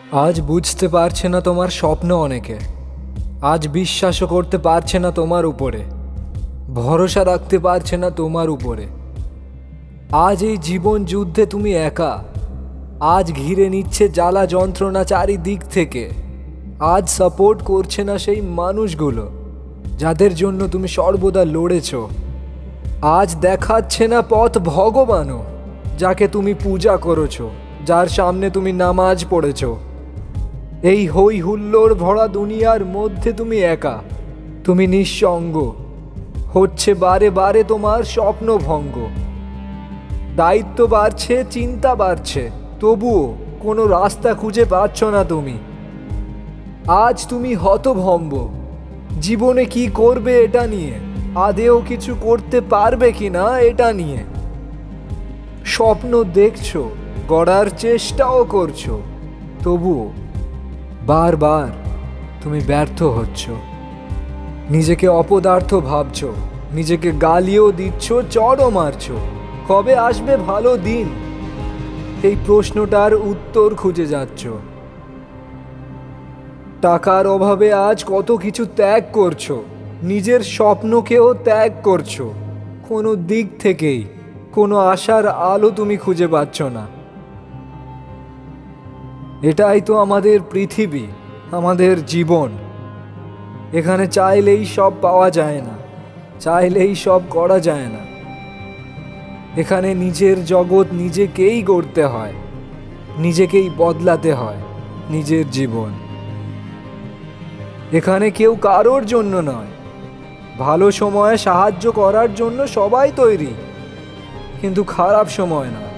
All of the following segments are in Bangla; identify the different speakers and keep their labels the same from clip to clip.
Speaker 1: আজ বুঝতে পারছে না তোমার স্বপ্ন অনেকে, আজ বিশ্বাসও করতে পারছে না তোমার উপরে, ভরসা রাখতে পারছে না তোমার উপরে। আজ এই জীবন যুদ্ধে তুমি একা, আজ ঘিরে নিচ্ছে জ্বালা যন্ত্রণা চারিদিক থেকে। আজ সাপোর্ট করছে না সেই মানুষগুলো যাদের জন্য তুমি সর্বদা লড়েছ। আজ দেখাচ্ছে না পথ ভগবানও, যাকে তুমি পূজা করেছো, যার সামনে তুমি নামাজ পড়েছ। এই হই হুল্লোড় ভরা দুনিয়ার মধ্যে তুমি একা, তুমি নিঃসঙ্গ। হচ্ছে বারে বারে তোমার স্বপ্ন ভঙ্গ, দায়িত্ব বাড়ছে, চিন্তা বাড়ছে, তবুও কোনো রাস্তা খুঁজে পাচ্ছ না তুমি। আজ তুমি হতভম্ব, জীবনে কি করবে এটা নিয়ে, আদেও কিছু করতে পারবে কিনা এটা নিয়ে। স্বপ্ন দেখছো, গড়ার চেষ্টাও করছো, তবুও বারবার তুমি ব্যর্থ হচ্ছ। নিজেকে অপদার্থ ভাবছ, নিজেকে গালিও দিচ্ছ, চড়ও মারছ। কবে আসবে ভালো দিন, এই প্রশ্নটার উত্তর খুঁজে যাচ্ছ। টাকার অভাবে আজ কত কিছু ত্যাগ করছো, নিজের স্বপ্নকেও ত্যাগ করছো। কোনো দিক থেকেই কোনো আশার আলো তুমি খুঁজে পাচ্ছ না। এটাই তো আমাদের পৃথিবী, আমাদের জীবন। এখানে চাইলেই সব পাওয়া যায় না, চাইলেই সব করা যায় না। এখানে নিজের জগৎ নিজেকেই গড়তে হয়, নিজেকেই বদলাতে হয় নিজের জীবন। এখানে কেউ কারোর জন্য নয়, ভালো সময়ে সাহায্য করার জন্য সবাই তৈরি, কিন্তু খারাপ সময় না।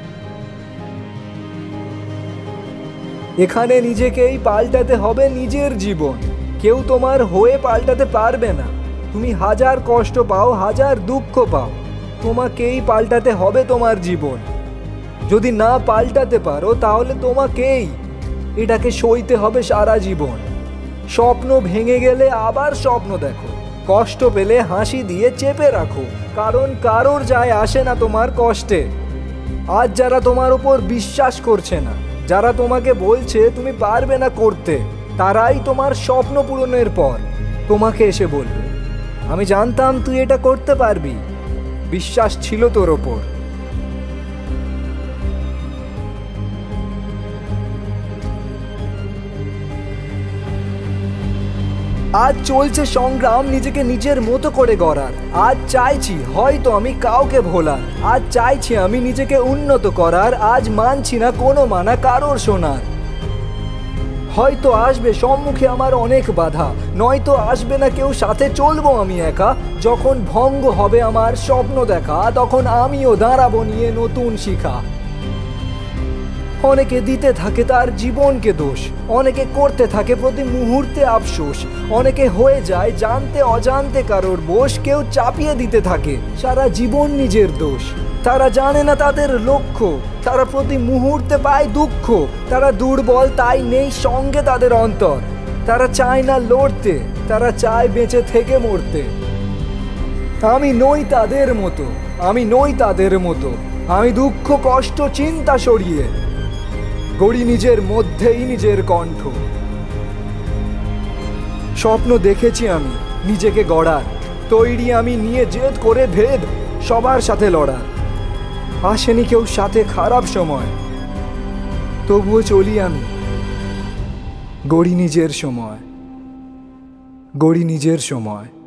Speaker 1: এখানে নিজেকেই পাল্টাতে হবে নিজের জীবন, কেউ তোমার হয়ে পাল্টাতে পারবে না। তুমি হাজার কষ্ট পাও, হাজার দুঃখ পাও, তোমাকেই পাল্টাতে হবে তোমার জীবন। যদি না পাল্টাতে পারো তাহলে তোমাকেই এটাকে সইতে হবে সারা জীবন। স্বপ্ন ভেঙে গেলে আবার স্বপ্ন দেখো, কষ্ট পেলে হাসি দিয়ে চেপে রাখো, কারণ কারোর যায় আসে না তোমার কষ্টে। আজ যারা তোমার উপর বিশ্বাস করছে না, যারা তোমাকে বলছে তুমি পারবে না করতে, তারাই তোমার স্বপ্ন পূরণের পর তোমাকে এসে বলবে, আমি জানতাম তুই এটা করতে পারবি, বিশ্বাস ছিল তোর ওপর। আজ চলছে সংগ্রাম নিজেকে নিজের মতো করে গড়ার। আজ চাইছি হয়তো আমি কাউকে ভোলার, আজ চাইছি আমি নিজেকে উন্নত করার। আজ মানছি না কোনো মানা কারোর শোনার। হয়তো আসবে সম্মুখে আমার অনেক বাধা, নয়তো আসবে না কেউ, সাথে চলবো আমি একা। যখন ভঙ্গ হবে আমার স্বপ্ন দেখা, তখন আমিও দাঁড়াবো নিয়ে নতুন শিখা। অনেকে দিতে থাকে তার জীবনকে দোষ, অনেকে করতে থাকে প্রতি মুহূর্তে আফসোস, অনেকে হয়ে যায় জানতে অজান্তে কারোর বশ। কেউ চাপিয়ে দিতে থাকে সারা জীবন নিজের দোষ। তারা জানে না তাদের লক্ষ্য, তারা প্রতি মুহূর্তে পায় দুঃখ। তারা দুর্বল, তাই নেই সঙ্গে তাদের অন্তর। তারা চায় না লড়তে, তারা চায় বেঁচে থেকে মরতে। আমি নই তাদের মতো, আমি নই তাদের মতো। আমি দুঃখ কষ্ট চিন্তা সরিয়ে গড়ি নিজের মধ্যেই নিজের কণ্ঠ। স্বপ্ন দেখেছি আমি নিজেকে গড়ার, তৈরি আমি নিয়ে জেদ করে ভেদ সবার সাথে লড়ার। আসেনি কেউ সাথে খারাপ সময়, তবুও চলি আমি গড়ি নিজের সময়, গড়ি নিজের সময়।